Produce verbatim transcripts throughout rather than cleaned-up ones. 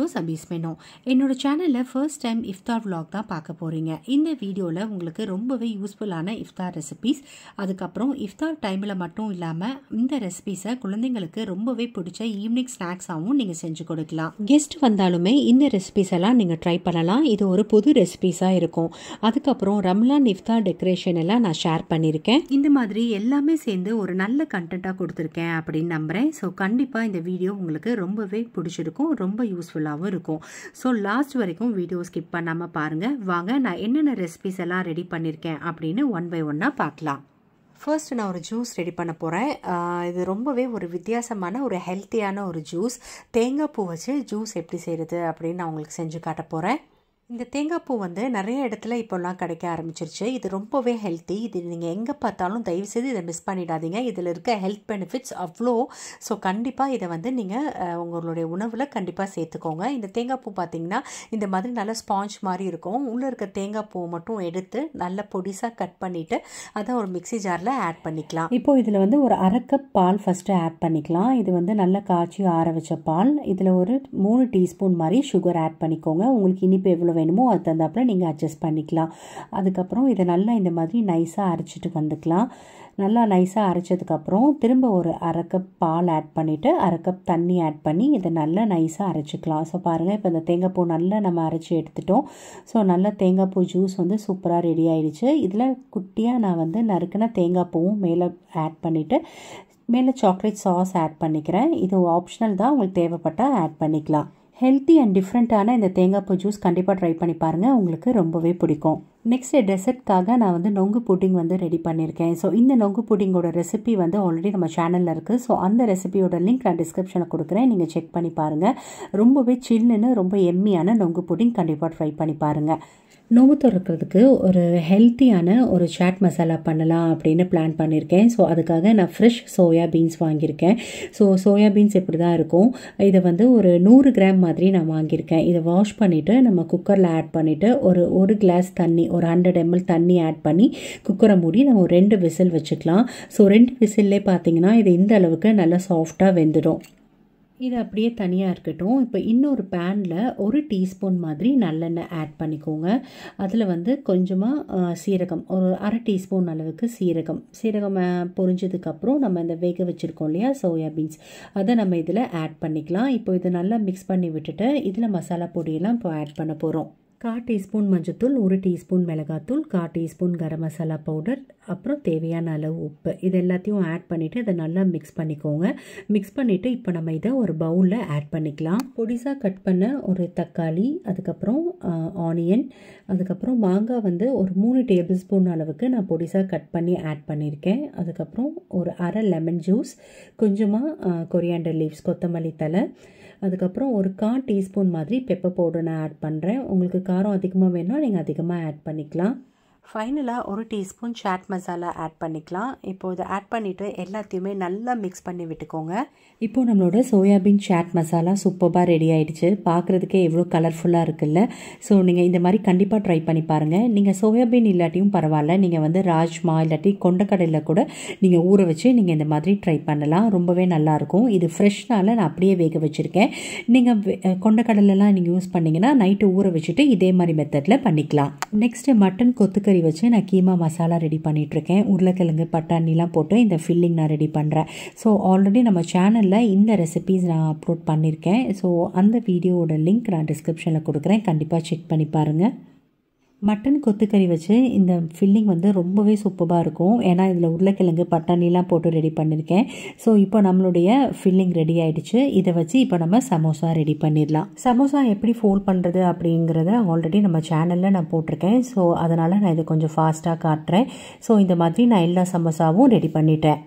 Videos अभी में என்னோட சேனல்ல ஃபர்ஸ்ட் டைம் இஃப்தார் vlog தான் பார்க்க போறீங்க. இந்த வீடியோல உங்களுக்கு ரொம்பவே யூஸ்ஃபுல்லான இஃப்தார் ரெசிபீஸ், அதுக்கு அப்புறம் இஃப்தார் டைம்ல மட்டும் இல்லாம இந்த ரெசிபீஸை குழந்தைகளுக்கு ரொம்பவே பிடிச்ச ஈவினிங் ஸ்நாக்ஸாவும் நீங்க செஞ்சு கொடுக்கலாம். கெஸ்ட் வந்தாலுமே இந்த ரெசிபீஸ் எல்லாம் நீங்க ட்ரை பண்ணலாம். இது ஒரு புது ரெசிபீஸா இருக்கும். அதுக்கு அப்புறம் ரமலான் இஃப்தார் டெக்கரேஷன் எல்லாம் நான் ஷேர் பண்ணிருக்கேன். இந்த மாதிரி எல்லாமே சேர்ந்து ஒரு நல்ல கண்டென்ட்டா கொடுத்திருக்கேன் அப்படின்னு நம்புறேன். சோ கண்டிப்பா இந்த வீடியோ உங்களுக்கு ரொம்பவே பிடிச்சிருக்கும், ரொம்ப யூஸ்ஃபுல்லாகவும் இருக்கும். ஸோ லாஸ்ட் வரைக்கும் வீடியோ ஸ்கிப் பண்ணாமல் பாருங்கள். வாங்க நான் என்னென்ன ரெசிபிஸ் எல்லாம் ரெடி பண்ணியிருக்கேன் அப்படின்னு ஒன் பை ஒன்னாக பார்க்கலாம். ஃபர்ஸ்ட் நான் ஒரு ஜூஸ் ரெடி பண்ண போகிறேன். இது ரொம்பவே ஒரு வித்தியாசமான ஒரு ஹெல்த்தியான ஒரு ஜூஸ். தேங்காய் பூ வச்சு ஜூஸ் எப்படி செய்கிறது அப்படின்னு நான் உங்களுக்கு செஞ்சு காட்ட போகிறேன். இந்த தேங்காய் பூ வந்து நிறைய இடத்துல இப்போல்லாம் கிடைக்க ஆரம்பிச்சிருச்சு. இது ரொம்பவே ஹெல்த்தி. இது நீங்கள் எங்கே பார்த்தாலும் தயவுசெய்து இதை மிஸ் பண்ணிடாதீங்க. இதில் இருக்க ஹெல்த் பெனிஃபிட்ஸ் அவ்வளோ. ஸோ கண்டிப்பாக இதை வந்து நீங்கள் உங்களுடைய உணவில் கண்டிப்பாக சேர்த்துக்கோங்க. இந்த தேங்காய் பூ பார்த்திங்கன்னா இந்த மாதிரி நல்ல ஸ்பாஞ்ச் மாதிரி இருக்கும். உள்ளே இருக்க தேங்காய் பூ மட்டும் எடுத்து நல்ல பொடிசாக கட் பண்ணிவிட்டு அதை ஒரு மிக்சி ஜாரில் ஆட் பண்ணிக்கலாம். இப்போது இதில் வந்து ஒரு அரை கப் பால் ஃபஸ்ட்டு ஆட் பண்ணிக்கலாம். இது வந்து நல்லா காய்ச்சி ஆற வச்ச பால். இதில் ஒரு மூணு டீஸ்பூன் மாதிரி சுகர் ஆட் பண்ணிக்கோங்க. உங்களுக்கு இனிப்பு எவ்வளோ வேணுமோ அது தந்தாப்புல நீங்கள் அட்ஜஸ்ட் பண்ணிக்கலாம். அதுக்கப்புறம் இதை நல்லா இந்த மாதிரி நைஸாக அரைச்சிட்டு வந்துக்கலாம். நல்லா நைஸாக அரைச்சதுக்கப்புறம் திரும்ப ஒரு அரை கப் பால் ஆட் பண்ணிவிட்டு அரை கப் தண்ணி ஆட் பண்ணி இதை நல்லா நைஸாக அரைச்சிக்கலாம். ஸோ பாருங்கள், இப்போ இந்த தேங்காய் பூ நல்லா நம்ம அரைச்சி எடுத்துட்டோம். ஸோ நல்லா தேங்காய் பூ ஜூஸ் வந்து சூப்பராக ரெடி ஆகிடுச்சு. இதில் குட்டியாக நான் வந்து நறுக்கின தேங்காய் பூவும் மேலே ஆட் பண்ணிவிட்டு மேலே சாக்லேட் சாஸ் ஆட் பண்ணிக்கிறேன். இது ஆப்ஷனல் தான், உங்களுக்கு தேவைப்பட்டால் ஆட் பண்ணிக்கலாம். ஹெல்த்தி அண்ட் டிஃப்ரெண்ட்டான இந்த தேங்காய் பூ ஜூஸ் கண்டிப்பாக ட்ரை பண்ணி பாருங்கள், உங்களுக்கு ரொம்பவே பிடிக்கும். நெக்ஸ்ட் டெசர்ட்காக நான் வந்து நொங்கு புட்டிங் வந்து ரெடி பண்ணியிருக்கேன். ஸோ இந்த நொங்கு புட்டிங்கோட ரெசிபி வந்து ஆல்ரெடி நம்ம சேனலில் இருக்குது. ஸோ அந்த ரெசிபியோட லிங்க் நான் டிஸ்கிரிப்ஷனில் கொடுக்குறேன், நீங்கள் செக் பண்ணி பாருங்கள். ரொம்பவே சில்லுன்னு ரொம்ப எம்மியான நொங்கு புட்டிங் கண்டிப்பாக ட்ரை பண்ணி பாருங்கள். நோம்பு திறக்கிறதுக்கு ஒரு ஹெல்த்தியான ஒரு சாட் மசாலா பண்ணலாம் அப்படின்னு பிளான் பண்ணியிருக்கேன். ஸோ அதுக்காக நான் ஃப்ரெஷ் சோயா பீன்ஸ் வாங்கியிருக்கேன். ஸோ சோயா பீன்ஸ் இப்படி தான் இருக்கும். இதை வந்து ஒரு நூறு கிராம் மாதிரி நான் வாங்கியிருக்கேன். இதை வாஷ் பண்ணிவிட்டு நம்ம குக்கரில் ஆட் பண்ணிவிட்டு ஒரு ஒரு கிளாஸ் தண்ணி, ஒரு ஹண்ட்ரட் எம்எல் தண்ணி ஆட் பண்ணி குக்கரை மூடி நம்ம ஒரு ரெண்டு விசில் வச்சுக்கலாம். ஸோ ரெண்டு விசில்லே பார்த்தீங்கன்னா இது இந்த அளவுக்கு நல்லா சாஃப்டாக வெந்துடும். இது அப்படியே தனியாக இருக்கட்டும். இப்போ இன்னொரு பேனில் ஒரு டீஸ்பூன் மாதிரி நல்லெண்ணெய் ஆட் பண்ணிக்கோங்க. அதில் வந்து கொஞ்சமாக சீரகம், ஒரு அரை டீஸ்பூன் அளவுக்கு சீரகம் சீரகம் பொரிஞ்சதுக்கப்புறம் நம்ம இந்த வேக வச்சுருக்கோம் இல்லையா சோயா பீன்ஸ், அதை நம்ம இதில் ஆட் பண்ணிக்கலாம். இப்போ இதை நல்லா மிக்ஸ் பண்ணி விட்டுட்டு இதில் மசாலா பொடியெல்லாம் இப்போ ஆட் பண்ண போகிறோம். கால் டீஸ்பூன் மஞ்சத்தூள், ஒரு டீஸ்பூன் மிளகாத்தூள், கால் டீஸ்பூன் கரம் மசாலா பவுடர், அப்புறம் தேவையான அளவு உப்பு, இது எல்லாத்தையும் ஆட் பண்ணிவிட்டு இதை நல்லா மிக்ஸ் பண்ணிக்கோங்க. மிக்ஸ் பண்ணிவிட்டு இப்போ நம்ம இதை ஒரு பவுலில் ஆட் பண்ணிக்கலாம். பொடிசாக கட் பண்ண ஒரு தக்காளி, அதுக்கப்புறம் ஆனியன், அதுக்கப்புறம் மாங்காய் வந்து ஒரு மூணு டேபிள் ஸ்பூன் அளவுக்கு நான் பொடிசாக கட் பண்ணி ஆட் பண்ணியிருக்கேன். அதுக்கப்புறம் ஒரு அரை லெமன் ஜூஸ், கொஞ்சமாக கொரியாண்டர் லீவ்ஸ், கொத்தமல்லி தலை, அதுக்கப்புறம் ஒரு கால் டீஸ்பூன் மாதிரி பெப்பர் பவுடர் நான் ஆட் பண்ணுறேன். உங்களுக்கு காரம் அதிகமாக வேணும்னா நீங்கள் அதிகமாக ஆட் பண்ணிக்கலாம். ஃபைனலாக ஒரு டீஸ்பூன் சாட் மசாலா ஆட் பண்ணிக்கலாம். இப்போ இதை ஆட் பண்ணிவிட்டு எல்லாத்தையுமே நல்லா மிக்ஸ் பண்ணி விட்டுக்கோங்க. இப்போது நம்மளோட சோயாபீன் சாட் மசாலா சூப்பராக ரெடி ஆகிடுச்சு. பார்க்குறதுக்கே எவ்வளோ கலர்ஃபுல்லாக இருக்குல்ல. ஸோ நீங்கள் இந்த மாதிரி கண்டிப்பாக ட்ரை பண்ணி பாருங்கள். நீங்கள் சோயாபீன் இல்லாட்டியும் பரவாயில்ல, நீங்கள் வந்து ராஜ்மா இல்லாட்டி கொண்டக்கடலையில் கூட நீங்கள் ஊற வச்சு நீங்கள் இந்த மாதிரி ட்ரை பண்ணலாம். ரொம்பவே நல்லாயிருக்கும். இது ஃப்ரெஷ்னால நான் அப்படியே வேக வச்சுருக்கேன். நீங்கள் கொண்டக்கடலைலாம் நீங்கள் யூஸ் பண்ணிங்கன்னா நைட்டு ஊற வச்சுட்டு இதே மாதிரி மெத்தடில் பண்ணிக்கலாம். நெக்ஸ்ட்டு மட்டன் கொத்துக்கறி வச்சு நான் கீமா மசாலா ரெடி பண்ணிகிட்ருக்கேன். உருளைக்கிழங்கு பட்டாணிலாம் போட்டு இந்த ஃபில்லிங் நான் ரெடி பண்ணுறேன். ஸோ ஆல்ரெடி நம்ம சேனலில் இந்த ரெசிபீஸ் நான் அப்லோட் பண்ணியிருக்கேன். ஸோ அந்த வீடியோவோட லிங்க் நான் டிஸ்கிரிப்ஷனில் கொடுக்குறேன், கண்டிப்பாக செக் பண்ணி பாருங்கள். மட்டன் கொத்துக்கறி வச்சு இந்த ஃபில்லிங் வந்து ரொம்பவே சூப்பராக இருக்கும். ஏன்னா இதில் உருளைக்கிழங்கு பட்டாணிலாம் போட்டு ரெடி பண்ணியிருக்கேன். ஸோ இப்போ நம்மளுடைய ஃபில்லிங் ரெடி ஆகிடுச்சு. இதை வச்சு இப்போ நம்ம சமோசா ரெடி பண்ணிடலாம். சமோசா எப்படி ஃபோல்ட் பண்ணுறது அப்படிங்கிறத ஆல்ரெடி நம்ம சேனலில் நான் போட்டிருக்கேன். ஸோ அதனால் நான் இதை கொஞ்சம் ஃபாஸ்ட்டாக காட்டுறேன். ஸோ இந்த மாதிரி நான் எல்லா சமோசாவும் ரெடி பண்ணிட்டேன்.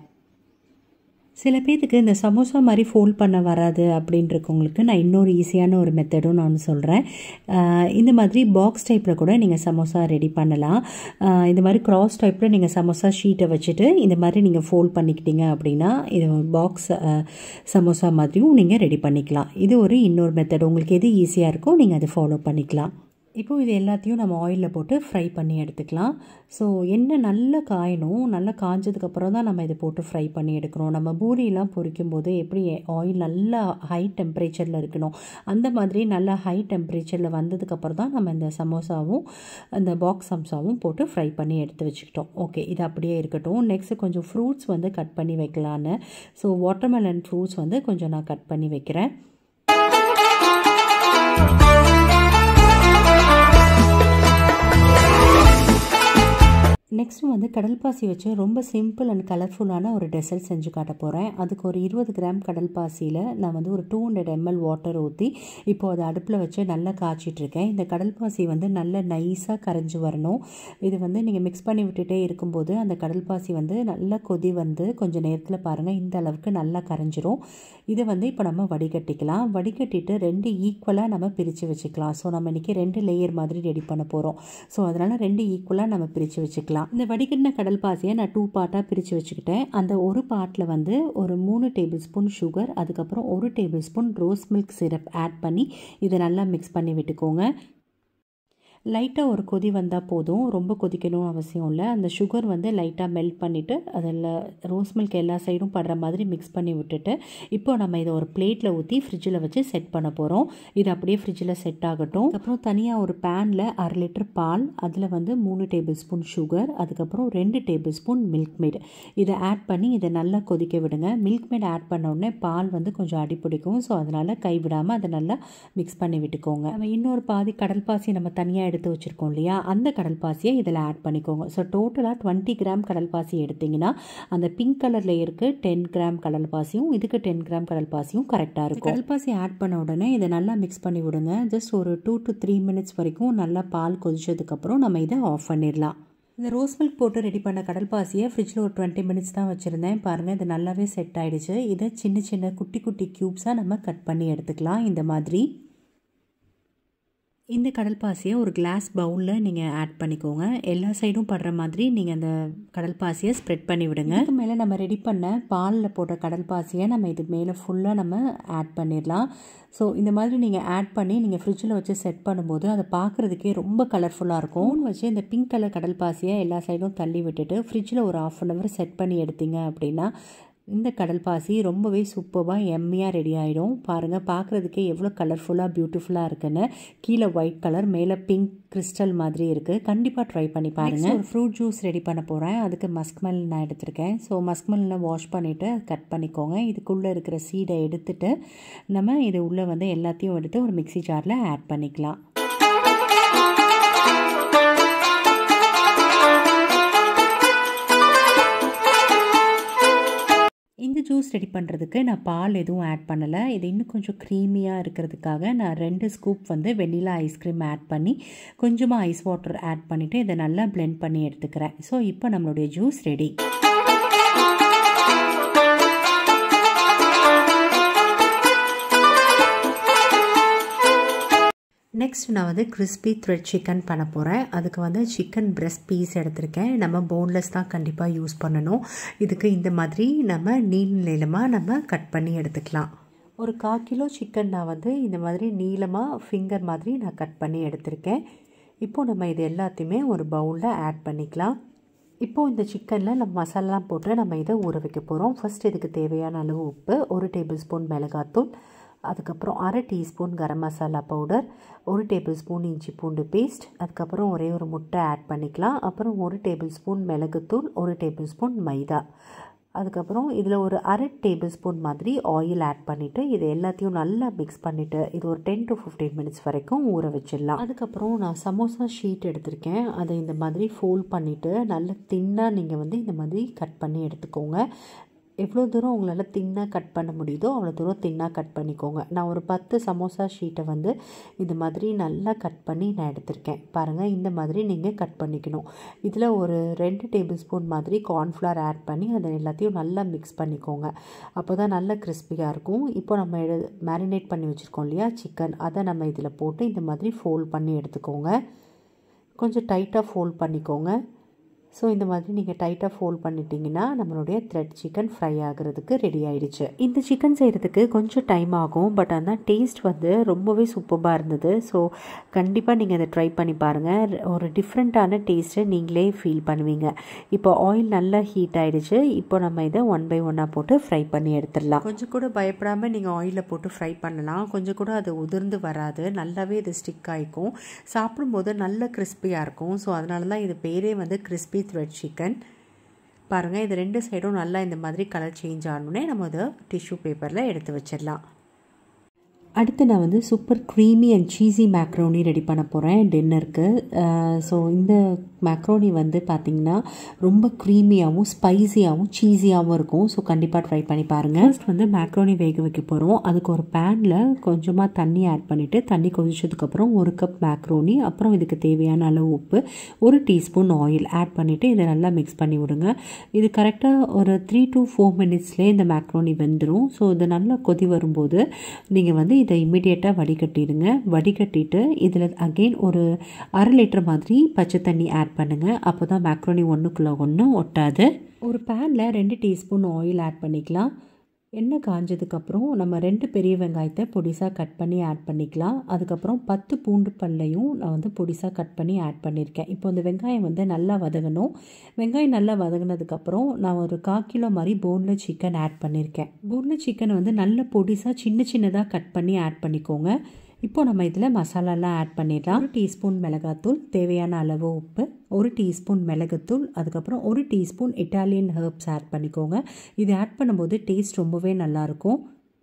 சில பேருக்கு இந்த சமோசா மாதிரி ஃபோல்ட் பண்ண வராது அப்படின்றவங்களுக்கு நான் இன்னொரு ஈஸியான ஒரு மெத்தடும் நான் சொல்கிறேன். இந்த மாதிரி பாக்ஸ் டைப்பில் கூட நீங்கள் சமோசா ரெடி பண்ணலாம். இந்த மாதிரி கிராஸ் டைப்பில் நீங்கள் சமோசா ஷீட்டை வச்சுட்டு இந்த மாதிரி நீங்கள் ஃபோல்ட் பண்ணிக்கிட்டீங்க அப்படின்னா இது பாக்ஸ் சமோசா மாதிரியும் நீங்கள் ரெடி பண்ணிக்கலாம். இது ஒரு இன்னொரு மெத்தட். உங்களுக்கு எது ஈஸியாக இருக்கோ நீங்கள் அதை ஃபாலோ பண்ணிக்கலாம். இப்போது இது எல்லாத்தையும் நம்ம ஆயிலில் போட்டு ஃப்ரை பண்ணி எடுத்துக்கலாம். ஸோ எண்ணெய் நல்லா காயணும். நல்லா காய்ஞ்சதுக்கப்புறம் தான் நம்ம இதை போட்டு ஃப்ரை பண்ணி எடுக்கணும். நம்ம பூரியெலாம் பொரிக்கும் போது எப்படி ஆயில் நல்லா ஹை டெம்பரேச்சரில் இருக்கணும், அந்த மாதிரி நல்லா ஹை டெம்பரேச்சரில் வந்ததுக்கப்புறம் தான் நம்ம இந்த சமோசாவும் இந்த பாக்ஸ் சம்சாவும் போட்டு ஃப்ரை பண்ணி எடுத்து வச்சுக்கிட்டோம். ஓகே, இது அப்படியே இருக்கட்டும். நெக்ஸ்ட்டு கொஞ்சம் ஃப்ரூட்ஸ் வந்து கட் பண்ணி வைக்கலான்னு. ஸோ வாட்டர்மெலன் ஃப்ரூட்ஸ் வந்து கொஞ்சம் நான் கட் பண்ணி வைக்கிறேன். நெக்ஸ்ட்டு வந்து கடல் பாசி வச்சு ரொம்ப சிம்பிள் அண்ட் கலர்ஃபுல்லான ஒரு டெசர்ட் செஞ்சு காட்ட போகிறேன். அதுக்கு ஒரு இருபது கிராம் கடல் பாசியில் நான் வந்து ஒரு டூ ஹண்ட்ரட் எம்எல் வாட்டர் ஊற்றி இப்போது அதை அடுப்பில் வச்சு நல்லா காய்ச்சிட்ருக்கேன். இந்த கடல் பாசி வந்து நல்லா நைஸாக கரைஞ்சி வரணும். இது வந்து நீங்கள் மிக்ஸ் பண்ணி விட்டுட்டே இருக்கும்போது அந்த கடல் பாசி வந்து நல்லா கொதி வந்து கொஞ்சம் நேரத்தில் பாருங்கள் இந்த அளவுக்கு நல்லா கரைஞ்சிரும். இதை வந்து இப்போ நம்ம வடிகட்டிக்கலாம். வடிகட்டிட்டு ரெண்டு ஈக்குவலாக நம்ம பிரித்து வச்சுக்கலாம். ஸோ நம்ம இன்றைக்கி ரெண்டு லேயர் மாதிரி ரெடி பண்ண போகிறோம். ஸோ அதனால் ரெண்டு ஈக்குவலாக நம்ம பிரித்து வச்சுக்கலாம். இந்த வடிகட்டின கடல் பாசியை நான் டூ பார்ட்டாக பிரித்து வச்சுக்கிட்டேன். அந்த ஒரு பார்ட்டில் வந்து ஒரு மூணு டேபிள் ஸ்பூன் சுகர், அதுக்கப்புறம் ஒரு tablespoon rose milk syrup add பண்ணி இதை நல்லா மிக்ஸ் பண்ணி விட்டுக்கோங்க. லைட்டாக ஒரு கொதி வந்தால் போதும், ரொம்ப கொதிக்கணும்னு அவசியம் இல்லை. அந்த சுகர் வந்து லைட்டாக மெல்ட் பண்ணிவிட்டு அதில் ரோஸ் மில்க் எல்லா சைடும் படுற மாதிரி மிக்ஸ் பண்ணி விட்டுட்டு இப்போ நம்ம இதை ஒரு பிளேட்டில் ஊற்றி ஃப்ரிட்ஜில் வச்சு செட் பண்ண போகிறோம். இது அப்படியே ஃப்ரிட்ஜில் செட் ஆகட்டும். அப்புறம் தனியாக ஒரு பேனில் அரை லிட்டர் பால், அதில் வந்து மூணு டேபிள் ஸ்பூன் சுகர், அதுக்கப்புறம் ரெண்டு டேபிள் ஸ்பூன் மில்க் மேட் இதை ஆட் பண்ணி இதை நல்லா கொதிக்க விடுங்க. மில்க் மேட் ஆட் பண்ண உடனே பால் வந்து கொஞ்சம் அடி பிடிக்கும். ஸோ அதனால் கைவிடாமல் அதை நல்லா மிக்ஸ் பண்ணி விட்டுக்கோங்க. நம்ம இன்னொரு பாதி கடல் பாசி நம்ம தனியாக எடுத்து வச்சுருக்கோம் இல்லையா, அந்த கடல் பாசியை இதில் ஆட் பண்ணிக்கோங்க. ஸோ டோட்டலாக டுவெண்ட்டி கிராம் கடல் பாசி எடுத்திங்கன்னா அந்த பிங்க் கலரில் இருக்க டென் கிராம் கடல் பாசியும் இதுக்கு டென் கிராம் கடல் பாசியும் கரெக்டாக இருக்கும். கடல் பாசி ஆட் பண்ண உடனே இதை நல்லா மிக்ஸ் பண்ணி விடுங்க. ஜஸ்ட் ஒரு டூ டு த்ரீ மினிட்ஸ் வரைக்கும் நல்லா பால் கொதிச்சதுக்கப்புறம் நம்ம இதை ஆஃப் பண்ணிடலாம். இந்த ரோஸ் மில்க் போட்டு ரெடி பண்ண கடல் பாசியை ஃப்ரிட்ஜில் ஒரு டுவெண்ட்டி மினிட்ஸ் தான் வச்சுருந்தேன். பாருங்கள், இது நல்லாவே செட் ஆகிடுச்சு. இதை சின்ன சின்ன குட்டி குட்டி க்யூப்ஸாக நம்ம கட் பண்ணி எடுத்துக்கலாம். இந்த மாதிரி இந்த கடல் பாசியை ஒரு கிளாஸ் பவுலில் நீங்கள் ஆட் பண்ணிக்கோங்க. எல்லா சைடும் படுற மாதிரி நீங்கள் அந்த கடல் பாசியை ஸ்ப்ரெட் பண்ணி விடுங்க. இதுக்கு மேலே நம்ம ரெடி பண்ண பாலில் போட்ட கடல் பாசியை நம்ம இது மேலே ஃபுல்லாக நம்ம ஆட் பண்ணிடலாம். ஸோ இந்த மாதிரி நீங்கள் ஆட் பண்ணி நீங்கள் ஃப்ரிட்ஜில் வச்சு செட் பண்ணும்போது அதை பார்க்குறதுக்கே ரொம்ப கலர்ஃபுல்லாக இருக்கும். வச்சு இந்த பிங்க் கலர் கடல் பாசியை எல்லா சைடும் தள்ளி விட்டுட்டு ஃப்ரிட்ஜில் ஒரு ஆஃப் அன் ஹவர் செட் பண்ணி எடுத்தீங்க அப்படின்னா இந்த கடல் பாசி ரொம்பவே சூப்பராக எம்மியாக ரெடி ஆகிடும். பாருங்கள், பார்க்குறதுக்கே எவ்வளோ கலர்ஃபுல்லாக பியூட்டிஃபுல்லாக இருக்குன்னு. கீழே ஒயிட் கலர், மேலே பிங்க் கிறிஸ்டல் மாதிரி இருக்குது. கண்டிப்பாக ட்ரை பண்ணி பாருங்கள். ஒரு ஃப்ரூட் ஜூஸ் ரெடி பண்ண போகிறேன். அதுக்கு மஸ்க் மெலன் நான் எடுத்திருக்கேன். ஸோ மஸ்க் மெலனை வாஷ் பண்ணிவிட்டு கட் பண்ணிக்கோங்க. இதுக்குள்ளே இருக்கிற சீடை எடுத்துட்டு நம்ம இது உள்ளே வந்து எல்லாத்தையும் எடுத்து ஒரு மிக்ஸி ஜாரில் ஆட் பண்ணிக்கலாம். இந்த ஜூஸ் ரெடி பண்ணுறதுக்கு நான் பால் எதுவும் ஆட் பண்ணலை. இது இன்னும் கொஞ்சம் க்ரீமியாக இருக்கிறதுக்காக நான் ரெண்டு ஸ்கூப் வந்து வெண்ணிலா ஐஸ்கிரீம் ஆட் பண்ணி கொஞ்சமாக ஐஸ் வாட்டர் ஆட் பண்ணிவிட்டு இதை நல்லா பிளெண்ட் பண்ணி எடுத்துக்கிறேன். ஸோ இப்போ நம்மளுடைய ஜூஸ் ரெடி. நெக்ஸ்ட் நான் வந்து கிறிஸ்பி த்ரெட் சிக்கன் பண்ண போகிறேன். அதுக்கு வந்து சிக்கன் பிரெஸ்ட் பீஸ் எடுத்திருக்கேன். நம்ம போன்லெஸ் தான் கண்டிப்பாக யூஸ் பண்ணணும். இதுக்கு இந்த மாதிரி நம்ம நீள நீளமாக நம்ம கட் பண்ணி எடுத்துக்கலாம். ஒரு கால் கிலோ சிக்கன் நான் வந்து இந்த மாதிரி நீளமாக ஃபிங்கர் மாதிரி நான் கட் பண்ணி எடுத்திருக்கேன். இப்போது நம்ம இது எல்லாத்தையுமே ஒரு பவுலில் ஆட் பண்ணிக்கலாம். இப்போது இந்த சிக்கனில் நம்ம மசாலாலாம் போட்டு நம்ம இதை ஊற வைக்க போகிறோம். ஃபஸ்ட் இதுக்கு தேவையான அளவு உப்பு, ஒரு டேபிள் ஸ்பூன் மிளகாத்தூள், அதுக்கப்புறம் அரை டீஸ்பூன் கரம் மசாலா பவுடர், ஒரு டேபிள் ஸ்பூன் இஞ்சி பூண்டு பேஸ்ட், அதுக்கப்புறம் ஒரே ஒரு முட்டை ஆட் பண்ணிக்கலாம். அப்புறம் ஒரு டேபிள் ஸ்பூன் மிளகுத்தூள், ஒரு டேபிள் ஸ்பூன் மைதா, அதுக்கப்புறம் இதில் ஒரு அரை டேபிள் ஸ்பூன் மாதிரி ஆயில் ஆட் பண்ணிவிட்டு இது எல்லாத்தையும் நல்லா மிக்ஸ் பண்ணிவிட்டு இது ஒரு டென் டு ஃபிஃப்டீன் மினிட்ஸ் வரைக்கும் ஊற வச்சிடலாம். அதுக்கப்புறம் நான் சமோசா ஷீட் எடுத்திருக்கேன். அதை இந்த மாதிரி ஃபோல்ட் பண்ணிவிட்டு நல்லா தின்னாக நீங்கள் வந்து இந்த மாதிரி கட் பண்ணி எடுத்துக்கோங்க. எவ்வளோ தூரம் உங்களால் தின்னாக கட் பண்ண முடியுதோ அவ்வளோ தூரம் தின்னாக கட் பண்ணிக்கோங்க. நான் ஒரு பத்து சமோசா ஷீட்டை வந்து இந்த மாதிரி நல்லா கட் பண்ணி நான் எடுத்திருக்கேன். பாருங்கள், இந்த மாதிரி நீங்கள் கட் பண்ணிக்கணும். இதில் ஒரு ரெண்டு டேபிள் ஸ்பூன் மாதிரி கார்ன்ஃப்ளவர் ஆட் பண்ணி அதை எல்லாத்தையும் நல்லா மிக்ஸ் பண்ணிக்கோங்க. அப்போ தான் நல்லா கிறிஸ்பியாக இருக்கும். இப்போ நம்ம எடு மேரினேட் பண்ணி வச்சுருக்கோம் இல்லையா சிக்கன், அதை நம்ம இதில் போட்டு இந்த மாதிரி ஃபோல்ட் பண்ணி எடுத்துக்கோங்க. கொஞ்சம் டைட்டாக ஃபோல்ட் பண்ணிக்கோங்க. ஸோ இந்த மாதிரி நீங்கள் டைட்டாக ஃபோல்ட் பண்ணிட்டீங்கன்னா நம்மளுடைய த்ரெட் சிக்கன் ஃப்ரை ஆகிறதுக்கு ரெடி ஆகிடுச்சு. இந்த சிக்கன் செய்கிறதுக்கு கொஞ்சம் டைம் ஆகும், பட் ஆனால் டேஸ்ட் வந்து ரொம்பவே சூப்பராக இருந்தது. ஸோ கண்டிப்பாக நீங்கள் இதை ட்ரை பண்ணி பாருங்கள். ஒரு டிஃப்ரெண்ட்டான டேஸ்ட்டை நீங்களே ஃபீல் பண்ணுவீங்க. இப்போ ஆயில் நல்லா ஹீட் ஆகிடுச்சு. இப்போ நம்ம இதை ஒன் பை ஒன்னாக போட்டு ஃப்ரை பண்ணி எடுத்துடலாம். கொஞ்சம் கூட பயப்படாமல் நீங்கள் ஆயிலில் போட்டு ஃப்ரை பண்ணலாம். கொஞ்சம் கூட அது உதிர்ந்து வராது, நல்லாவே இது ஸ்டிக் ஆகிக்கும். சாப்பிடும்போது நல்ல கிறிஸ்பியாக இருக்கும். ஸோ அதனால தான் இது பேரே வந்து கிறிஸ்பி த்ரெட் சிக்கன். பாருங்கள், இது ரெண்டு சைடும் நல்லா இந்த மாதிரி கலர் சேஞ்ச் ஆனோடனே நம்ம அதை டிஷ்யூ பேப்பரில் எடுத்து வச்சிடலாம். அடுத்து நான் வந்து super creamy and cheesy macaroni ready பண்ண போகிறேன் டின்னருக்கு. ஸோ இந்த மேக்ரோனி வந்து பார்த்திங்கன்னா ரொம்ப க்ரீமியாகவும் ஸ்பைஸியாகவும் சீஸியாகவும் இருக்கும். ஸோ கண்டிப்பாக ட்ரை பண்ணி பாருங்கள். ஃபர்ஸ்ட் வந்து மேக்ரோனி வேக வைக்க போகிறோம். அதுக்கு ஒரு பேனில் கொஞ்சமாக தண்ணி ஆட் பண்ணிவிட்டு தண்ணி கொதிச்சதுக்கப்புறம் ஒரு கப் மேக்ரோனி, அப்புறம் இதுக்கு தேவையான அளவு உப்பு, ஒரு டீஸ்பூன் ஆயில் ஆட் பண்ணிவிட்டு இதை நல்லா மிக்ஸ் பண்ணி விடுங்க. இது கரெக்டாக ஒரு த்ரீ டு ஃபோர் மினிட்ஸ்லேயே இந்த மேக்ரோனி வெந்துடும். ஸோ இது நல்லா கொதி வரும்போது நீங்கள் வந்து இதை இம்மிடியேட்டாக வடிகட்டிடுங்க. வடிகட்டிட்டு இதில் அகெயின் ஒரு அரை லிட்டர் மாதிரி பச்சை தண்ணி ஆட் பண்ணுங்கள். அப்போ தான் மேக்ரோனி ஒன்றுக்குள்ளே ஒன்று ஒட்டாது. ஒரு பேனில் ரெண்டு டீஸ்பூன் ஆயில் ஆட் பண்ணிக்கலாம். எண்ணெய் காஞ்சதுக்கப்புறம் நம்ம ரெண்டு பெரிய வெங்காயத்தை பொடிசாக கட் பண்ணி ஆட் பண்ணிக்கலாம். அதுக்கப்புறம் பத்து பூண்டு பல்லையும் நான் வந்து பொடிசாக கட் பண்ணி ஆட் பண்ணியிருக்கேன். இப்போ இந்த வெங்காயம் வந்து நல்லா வதங்கணும். வெங்காயம் நல்லா வதங்கினதுக்கப்புறம் நான் ஒரு கால் கிலோ மாதிரி போன்லெஸ் சிக்கன் ஆட் பண்ணியிருக்கேன். போன்லெஸ் சிக்கனை வந்து நல்ல பொடிசாக சின்ன சின்னதாக கட் பண்ணி ஆட் பண்ணிக்கோங்க. இப்போ நம்ம இதில் மசாலாலாம் ஆட் பண்ணிடலாம். ஒரு டீஸ்பூன் மிளகாத்தூள், தேவையான அளவு உப்பு, ஒரு டீஸ்பூன் மிளகுத்தூள், அதுக்கப்புறம் ஒரு டீஸ்பூன் இட்டாலியன் ஹெர்ப்ஸ் ஆட் பண்ணிக்கோங்க. இது ஆட் பண்ணும்போது டேஸ்ட் ரொம்பவே நல்லாயிருக்கும்.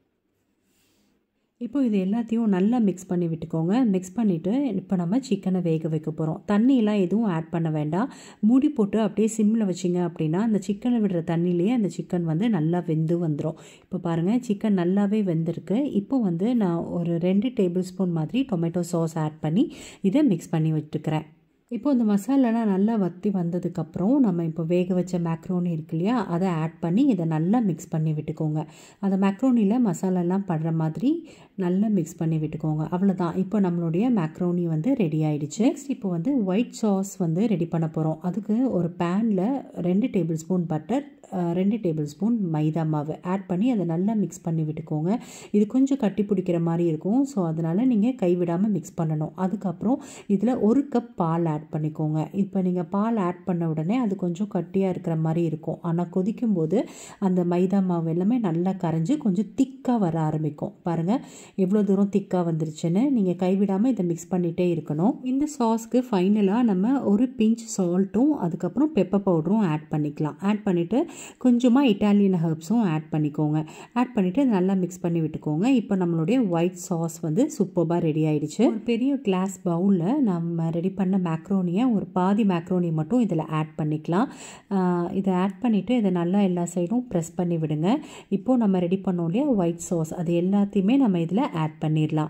இப்போ இது எல்லாத்தையும் நல்லா மிக்ஸ் பண்ணி விட்டுக்கோங்க. மிக்ஸ் பண்ணிவிட்டு இப்போ நம்ம சிக்கனை வேக வைக்க போகிறோம். தண்ணியெலாம் எதுவும் ஆட் பண்ண வேண்டாம். மூடி போட்டு அப்படியே சிம்மில் வச்சிங்க அப்படின்னா அந்த சிக்கனை விடுற தண்ணியிலேயே அந்த சிக்கன் வந்து நல்லா வெந்து வந்துடும். இப்போ பாருங்கள், சிக்கன் நல்லாவே வெந்திருக்கு. இப்போ வந்து நான் ஒரு ரெண்டு டேபிள் ஸ்பூன் மாதிரி டொமேட்டோ சாஸ் ஆட் பண்ணி இதை மிக்ஸ் பண்ணி விட்டுக்கிறேன். இப்போ இந்த மசாலாலாம் நல்லா வற்றி வந்ததுக்கப்புறம் நம்ம இப்போ வேக வச்ச மேக்ரோனி இருக்கு இல்லையா, அதை ஆட் பண்ணி இதை நல்லா மிக்ஸ் பண்ணி விட்டுக்கோங்க. அந்த மேக்ரோனியில் மசாலாலாம் படுற மாதிரி நல்லா மிக்ஸ் பண்ணி விட்டுக்கோங்க. அவ்வளோதான், இப்போ நம்மளுடைய மேக்ரோனி வந்து ரெடி ஆகிடுச்சு. நெக்ஸ்ட் இப்போ வந்து ஒயிட் சாஸ் வந்து ரெடி பண்ண போகிறோம். அதுக்கு ஒரு பேனில் ரெண்டு டேபிள் ஸ்பூன் பட்டர், ரெண்டு டேபிள் ஸ்பூன் மைதா மாவு ஆட் பண்ணி அதை நல்லா மிக்ஸ் பண்ணி விட்டுக்கோங்க. இது கொஞ்சம் கட்டி பிடிக்கிற மாதிரி இருக்கும். ஸோ அதனால் நீங்கள் கைவிடாமல் மிக்ஸ் பண்ணணும். அதுக்கப்புறம் இதில் ஒரு கப் பால் ஆட் பண்ணிக்கோங்க. இப்போ நீங்கள் பால் ஆட் பண்ண உடனே அது கொஞ்சம் கட்டியாக இருக்கிற மாதிரி இருக்கும். ஆனால் கொதிக்கும் போது அந்த மைதா மாவு எல்லாமே நல்லா கரைஞ்சி கொஞ்சம் திக்காக வர ஆரம்பிக்கும். பாருங்கள் எவ்வளோ தூரம் திக்காக வந்துருச்சுன்னு. நீங்கள் கைவிடாமல் இதை மிக்ஸ் பண்ணிகிட்டே இருக்கணும். இந்த சாஸ்க்கு ஃபைனலாக நம்ம ஒரு பிஞ்ச் சால்ட்டும் அதுக்கப்புறம் பெப்பர் பவுடரும் ஆட் பண்ணிக்கலாம். ஆட் பண்ணிவிட்டு கொஞ்சமாக இட்டாலியன் ஹெர்ப்ஸும் ஆட் பண்ணிக்கோங்க. ஆட் பண்ணிவிட்டு நல்லா மிக்ஸ் பண்ணி விட்டுக்கோங்க. இப்போ நம்மளுடைய ஒயிட் சாஸ் வந்து சூப்பராக ரெடி ஆகிடுச்சு. ஒரு பெரிய கிளாஸ் பவுலில் நம்ம ரெடி பண்ண மேக்ரோனியை ஒரு பாதி மேக்ரோனி மட்டும் இதில் ஆட் பண்ணிக்கலாம். இதை ஆட் பண்ணிவிட்டு இதை நல்லா எல்லா சைடும் ப்ரெஸ் பண்ணி விடுங்க. இப்போது நம்ம ரெடி பண்ணோம் இல்லையா ஒயிட் சாஸ், அது எல்லாத்தையுமே நம்ம இதில் ஆட் பண்ணிடலாம்.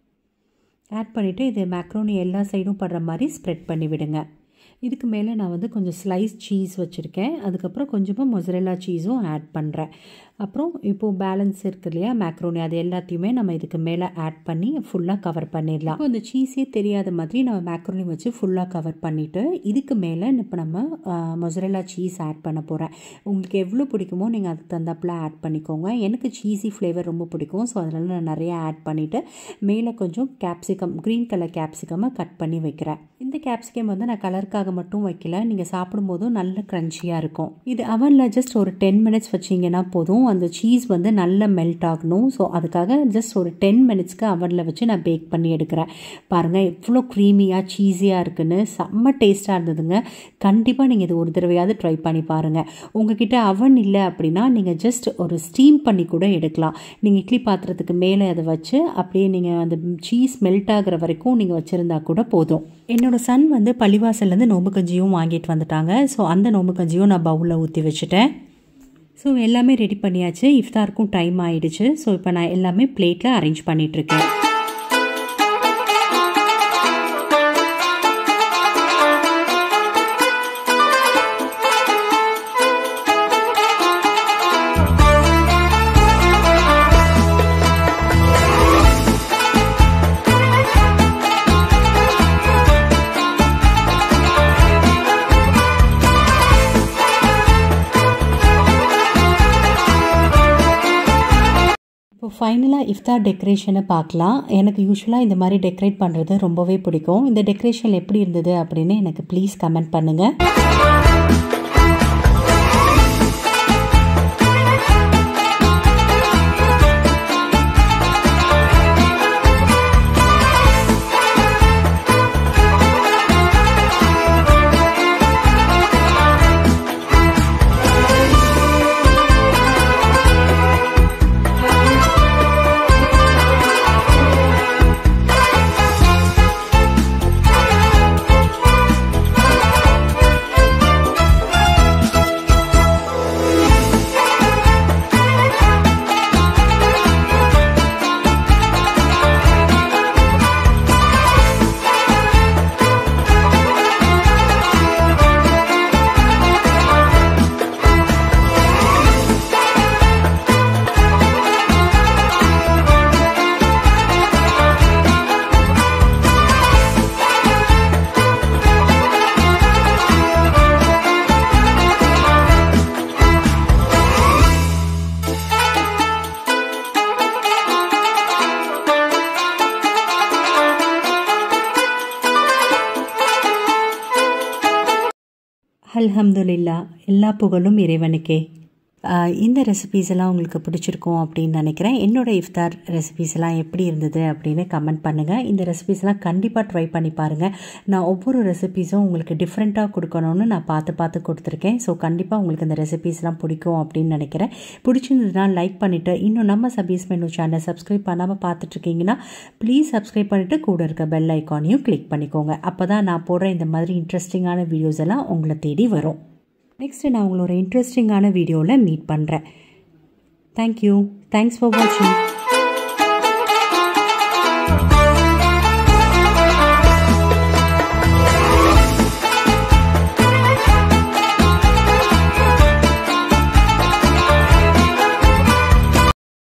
ஆட் பண்ணிவிட்டு இது மேக்ரோனி எல்லா சைடும் படுற மாதிரி ஸ்ப்ரெட் பண்ணி விடுங்க. இதுக்கு மேலே நான் வந்து கொஞ்சம் ஸ்லைஸ் சீஸ் வச்சுருக்கேன். அதுக்கப்புறம் கொஞ்சமாக மொசரெல்லா சீஸும் ஆட் பண்ணுறேன். அப்புறம் இப்போது பேலன்ஸ் இருக்குது இல்லையா மேக்ரோனி, அது எல்லாத்தையுமே நம்ம இதுக்கு மேலே ஆட் பண்ணி ஃபுல்லாக கவர் பண்ணிடலாம். இப்போ இந்த சீஸே தெரியாத மாதிரி நம்ம மேக்ரோனி வச்சு ஃபுல்லாக கவர் பண்ணிவிட்டு இதுக்கு மேலே இப்போ நம்ம மொசரெல்லா சீஸ் ஆட் பண்ண போகிறேன். உங்களுக்கு எவ்வளோ பிடிக்குமோ நீங்கள் அதுக்கு தந்தாப்பில் ஆட் பண்ணிக்கோங்க. எனக்கு சீஸி ஃப்ளேவர் ரொம்ப பிடிக்கும். ஸோ அதனால் நான் நிறைய ஆட் பண்ணிவிட்டு மேலே கொஞ்சம் கேப்சிகம், க்ரீன் கலர் கேப்சிகமாக கட் பண்ணி வைக்கிறேன். இந்த கேப்சிகம் வந்து நான் கலருக்காக மட்டும் வைக்கல, நீங்கள் சாப்பிடும்போதும் நல்ல க்ரன்ச்சியாக இருக்கும். இது அவனில் ஜஸ்ட் ஒரு டென் மினிட்ஸ் வச்சிங்கன்னா போதும். அந்த சீஸ் வந்து நல்லா மெல்ட் ஆகணும். ஸோ அதுக்காக ஜஸ்ட் ஒரு டென் மினிட்ஸ்க்கு அவனில் வச்சு நான் பேக் பண்ணி எடுக்கிறேன். பாருங்கள் எவ்வளோ க்ரீமியாக சீஸியாக இருக்குன்னு, செம்ம டேஸ்ட்டாக இருந்ததுங்க. கண்டிப்பாக நீங்கள் இது ஒரு தடவையாவது ட்ரை பண்ணி பாருங்கள். உங்ககிட்ட அவன் இல்லை அப்படின்னா நீங்கள் ஜஸ்ட் ஒரு ஸ்டீம் பண்ணி கூட எடுக்கலாம். நீங்கள் இட்லி பாத்திரத்துக்கு மேலே அதை வச்சு அப்படியே நீங்கள் அந்த சீஸ் மெல்ட் ஆகிற வரைக்கும் நீங்கள் வச்சுருந்தா கூட போதும். என்னோட சன் வந்து பள்ளிவாசல்லேருந்து நோம்பு கஞ்சியும் வாங்கிட்டு வந்துட்டாங்க. ஸோ அந்த நோம்பு கஞ்சியும் நான் பவுலில் ஊற்றி வச்சுட்டேன். ஸோ எல்லாமே ரெடி பண்ணியாச்சு. இஃப்தாருக்கும் டைம் ஆகிடுச்சு. ஸோ இப்போ நான் எல்லாமே பிளேட்டில் அரேஞ்ச் பண்ணிகிட்ருக்கேன். ஃபைனலாக இஃப்தார் டெக்கரேஷனை பார்க்கலாம். எனக்கு யூஸ்வலாக இந்த மாதிரி டெக்கரேட் பண்ணுறது ரொம்பவே பிடிக்கும். இந்த டெக்கரேஷன் எப்படி இருந்தது அப்படின்னு எனக்கு ப்ளீஸ் கமெண்ட் பண்ணுங்கள். அல்ஹம்துலில்லா, எல்லா புகழும் இறைவனுக்கே. இந்த ரெசிபீஸ் எல்லாம் உங்களுக்கு பிடிச்சிருக்கும் அப்படின்னு நினைக்கிறேன். என்னோடய இஃப்தார் ரெசிபீஸ் எல்லாம் எப்படி இருந்தது அப்படின்னு கமெண்ட் பண்ணுங்கள். இந்த ரெசிபீஸ் எல்லாம் கண்டிப்பாக ட்ரை பண்ணி பாருங்கள். நான் ஒவ்வொரு ரெசிபீஸும் உங்களுக்கு டிஃப்ரெண்ட்டாக கொடுக்கணும்னு நான் பார்த்து பார்த்து கொடுத்துருக்கேன். ஸோ கண்டிப்பாக உங்களுக்கு இந்த ரெசிபீஸ்லாம் பிடிக்கும் அப்படின்னு நினைக்கிறேன். பிடிச்சிருந்ததுன்னா லைக் பண்ணிவிட்டு, இன்னும் நம்ம சபீஸ் மெனு சேனல் சப்ஸ்கிரைப் பண்ணாமல் பார்த்துட்ருக்கீங்கன்னா ப்ளீஸ் சப்ஸ்கிரைப் பண்ணிவிட்டு கூட இருக்க பெல் ஐக்கானையும் கிளிக் பண்ணிக்கோங்க. அப்போ தான் நான் போடுற இந்த மாதிரி இன்ட்ரெஸ்டிங்கான வீடியோஸ் எல்லாம் உங்களை தேடி வரும். நெக்ஸ்ட்டு நான் உங்களோட இன்ட்ரெஸ்டிங்கான வீடியோவில் மீட் பண்ணுறேன். தேங்க்யூ. தேங்க்ஸ் ஃபார் வாட்சிங்.